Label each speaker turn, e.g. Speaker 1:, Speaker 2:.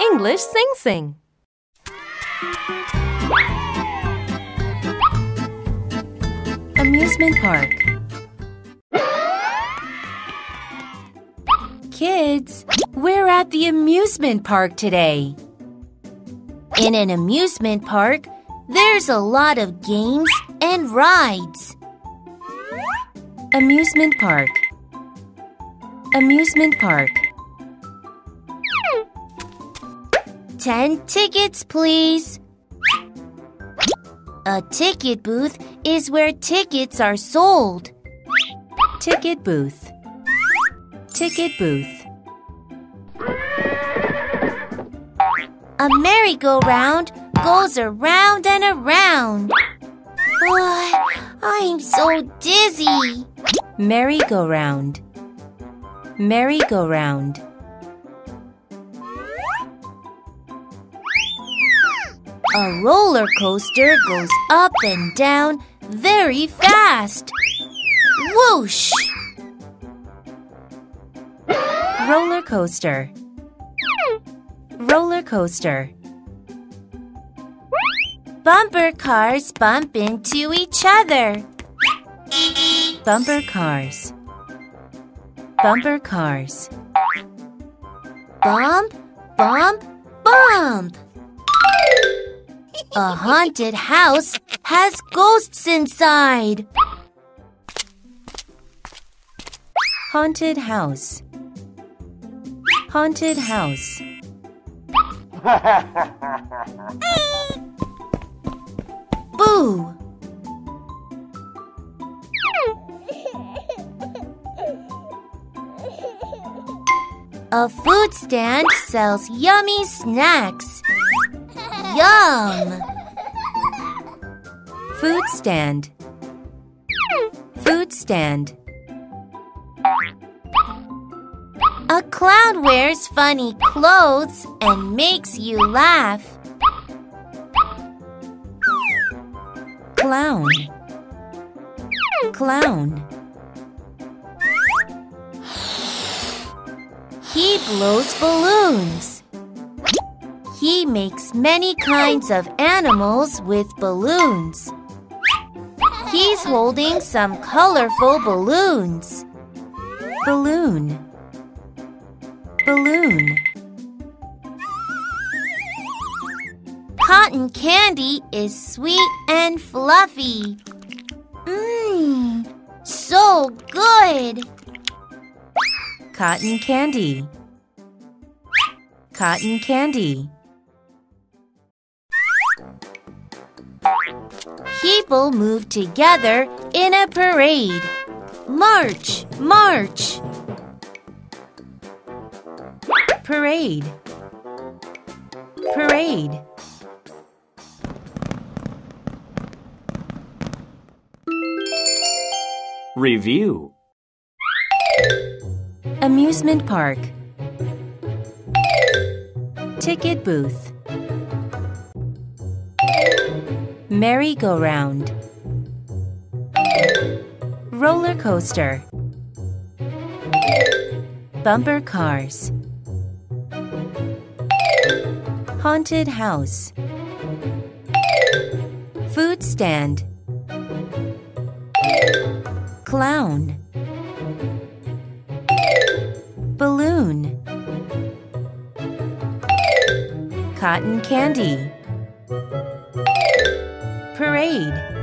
Speaker 1: English Sing Sing. Amusement park. Kids, we're at the amusement park today. In an amusement park, there's a lot of games and rides. Amusement park. Amusement park. 10 tickets, please. A ticket booth is where tickets are sold. Ticket booth. Ticket booth. A merry-go-round goes around and around. Oh, I'm so dizzy. Merry-go-round. Merry-go-round. A roller coaster goes up and down very fast. Whoosh! Roller coaster. Roller coaster. Bumper cars bump into each other. Bumper cars. Bumper cars. Bump, bump, bump. A haunted house has ghosts inside. Haunted house. Haunted house. Boo! A food stand sells yummy snacks. Yum! Food stand. Food stand. A clown wears funny clothes and makes you laugh. Clown. Clown. He blows balloons. He makes many kinds of animals with balloons. He's holding some colorful balloons. Balloon. Balloon. Cotton candy is sweet and fluffy. Mmm, so good. Cotton candy. Cotton candy. People move together in a parade. March, march. Parade. Parade.
Speaker 2: Review.
Speaker 1: Amusement park. Ticket booth. Merry-go-round. Roller coaster. Bumper cars. Haunted house. Food stand. Clown. Balloon. Cotton candy. Parade.